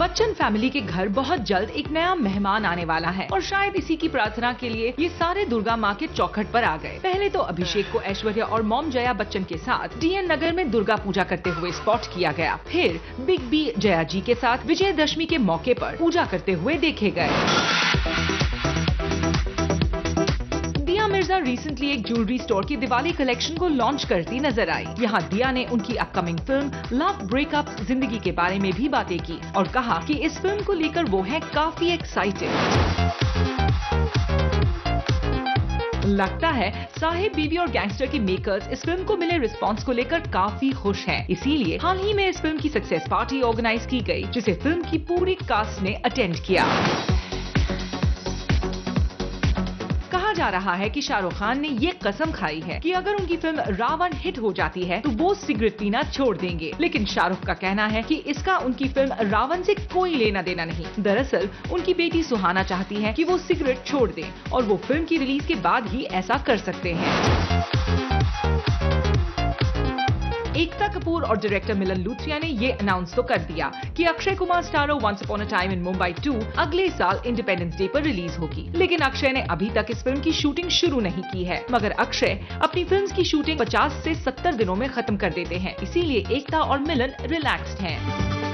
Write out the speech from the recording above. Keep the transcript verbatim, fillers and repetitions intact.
Bachchan family के घर बहुत जल्द एक नया मेहमान आने वाला है और शायद इसी की प्रार्थना के लिए ये सारे दुर्गा माँ के चौखट पर आ गए। पहले तो अभिषेक को ऐश्वर्या और मॉम जया बच्चन के साथ डीएन नगर में दुर्गा पूजा करते हुए स्पॉट किया गया। फिर बिग बी जया जी के साथ विजयदशमी के मौके पर पूजा करते हुए देखे गए। दिया मिर्जा रिसेंटली एक ज्वेलरी स्टोर की दिवाली कलेक्शन को लॉन्च करती नजर आई। यहाँ दिया ने उनकी अपकमिंग फिल्म लव ब्रेकअप जिंदगी के बारे में भी बातें की और कहा कि इस फिल्म को लेकर वो है काफी एक्साइटेड। लगता है साहिब बीवी और गैंगस्टर के मेकर्स इस फिल्म को मिले रिस्पांस को लेकर काफी खुश हैं। इसीलिए हाल ही में इस फिल्म की सक्सेस पार्टी ऑर्गेनाइज की गई, जिसे फिल्म की पूरी कास्ट ने अटेंड किया। कहा जा रहा है कि शाहरुख खान ने ये कसम खाई है कि अगर उनकी फिल्म रावण हिट हो जाती है तो वो सिगरेट पीना छोड़ देंगे। लेकिन शाहरुख का कहना है कि इसका उनकी फिल्म रावण से कोई लेना देना नहीं। दरअसल उनकी बेटी सुहाना चाहती है कि वो सिगरेट छोड़ दें और वो फिल्म की रिलीज के बाद ही ऐसा कर सकते हैं। एकता कपूर और डायरेक्टर मिलन लूथ्रिया ने ये अनाउंस तो कर दिया कि Akshay Kumar starrer once upon a time in Mumbai two अगले साल इंडिपेंडेंस डे पर रिलीज होगी। लेकिन अक्षय ने अभी तक इस फिल्म की शूटिंग शुरू नहीं की है। मगर अक्षय अपनी फिल्म्स की शूटिंग पचास से सत्तर दिनों में खत्म कर देते हैं, इसीलिए एकता और मिलन रिलैक्स्ड हैं।